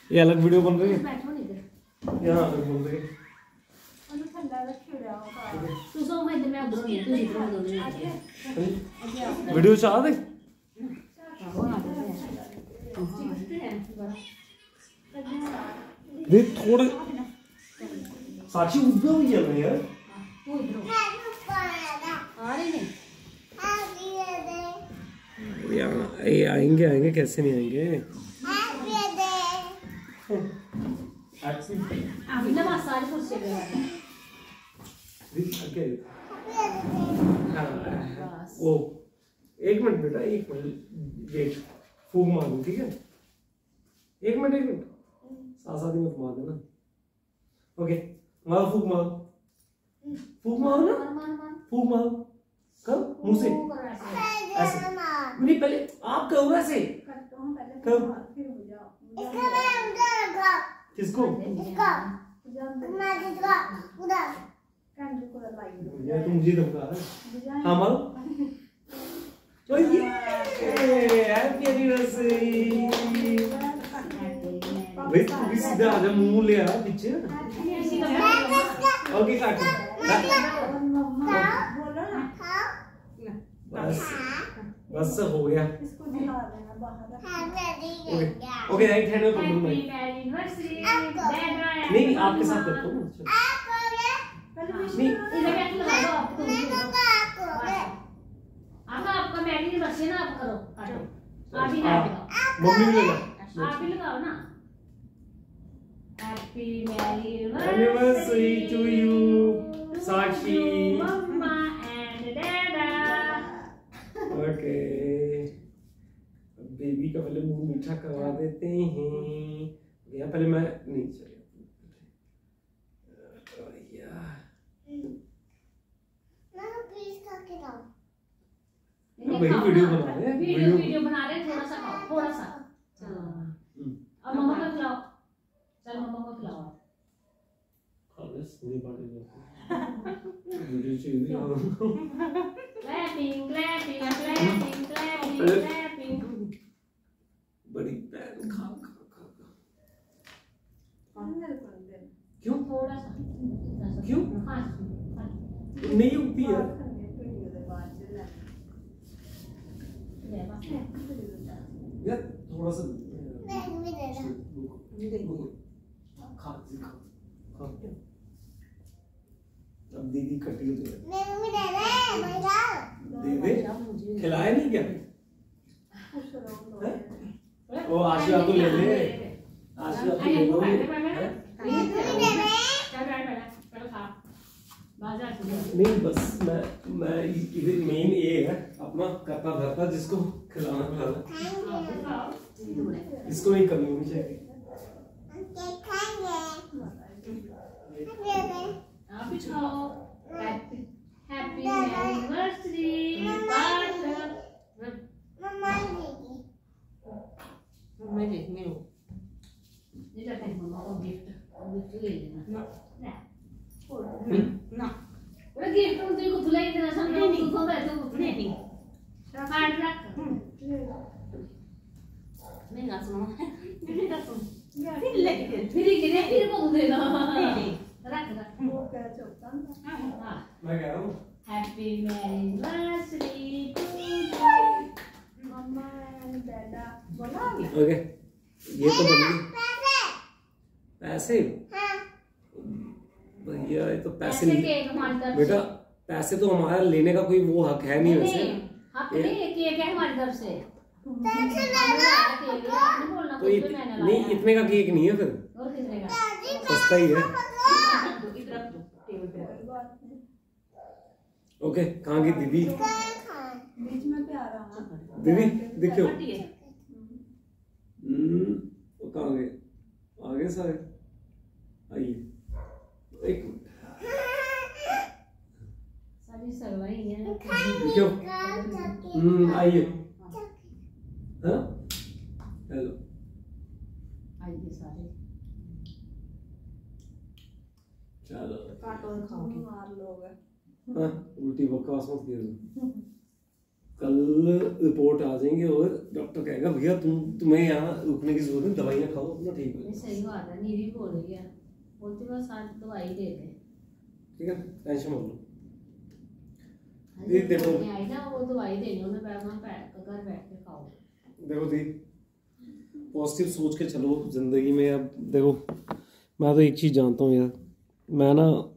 ये अलग वीडियो बन रही है, बैठो नहीं इधर, यहाँ अलग बन रही है। तू सो मैं इधर, मैं उधर नहीं, तू इधर उधर नहीं। वीडियो चाह दे देख थोड़े साक्षी उधर हुई है ना यार, तू इधर आ रही नहीं। ये आएंगे आएंगे कैसे नहीं आएंगे। अभी ना बस सारी कुर्सी पे ओ एक मिनट बेटा, एक मिनट वेट, फूक मार दूं ठीक है, एक मिनट साथ साथ ही मत मार देना। ओके मारो, फूक मारो, फूक मारो ना, फूक मारो, कर मुंह से ऐसे नहीं, पहले आप करो ऐसे करो। किसको यार तुम मुझे धमका रहा है। हाँ मारो, हैप्पी एनिवर्सरी भाई, तू भी सीधा आजा, मुंह ले आ पीछे। ओके काट बस बस हो गया। ओके राइट हैंड में पकड़ो, नहीं आपके साथ करता हूँ नहीं, आपका मैगी बच्चे ना, आप करो, आप ही मम्मी भी लगा, आप ही लगाओ ना। Happy anniversary to you Sakshi, mumma and dada. Okay baby का पहले मुंह मीठा करवा देते हैं। या पहले मैं नहीं चलिए वीडियो बना रहे हैं, वीडियो बना रहे हैं, थोड़ा सा खाओ, थोड़ा सा। अब मम्मा को खिलाओ, चल मम्मा को खिलाओ। बस पूरी पार्टी वीडियो चाहिए। Clapping clapping clapping clapping clapping. बड़ी पैन खा खा खा क्यों थोड़ा सा, क्यों हाँ नहीं उगती है यार, थोड़ा सा खा खा। अब दीदी कटी हो दे दे, खिलाए नहीं क्या? ओ आशीर्वाद तो ले ले, आशीर्वाद तो ले लो। नहीं बस मैं इधर मेन ये है अपना करता धरता, जिसको खिलाना खिलाना, इसको नहीं कमी होनी चाहिए। आप भी खाओ। Happy anniversary Partha. मम्मा देख मेरे को ये जाते हैं, मम्मा को गिफ्ट ले लेना ना ना, वो गिफ्ट तुम तेरे को तुलाई देना, समझो तू तो बैठो नहीं कार्ड रख नहीं ना सुनो नहीं ना सुन फिर लेके फिर को देना नहीं रख रख वो क्या चलता है। हां मैं कह रहा हूं happy anniversary to mumma and dada. बोला ओके ये तो बन गई पैसे। भैया ये तो पैसे बेटा, पैसे तो हमारा लेने का कोई वो हक है नहीं वैसे। हक नहीं, केक है हमारी तरफ से। तो नहीं इतने का केक नहीं है फिर, और कितने का? सस्ता ही है। ओके कहाँ गई दीदी? बीच में प्यार आना दीदी देखियो, वो कहाँ गए? आगे सारे आइए, एक मिनट सारी सरवाई है देखियो, आइए। हाँ हेलो आइए सारे, चलो काटो और खाओ, मार लोगे। हाँ उल्टी बकवास मत कीजिए। कल रिपोर्ट आ जाएंगे और डॉक्टर कहेगा भैया तुम्हें यहाँ रुकने की जरूरत नहीं, दवाइयाँ खाओ अपना ठीक हो। सही बात है, नीवी बोल रही है, बोलती बस आज दवाई दे दे, ठीक है टेंशन मत लो। देखो आई ना वो दवाई देनी उन्हें, घर बैठ के खाओ। देखो दी पॉजिटिव सोच के चलो जिंदगी में। अब देखो मैं तो एक चीज़ जानता हूँ यार, मैं ना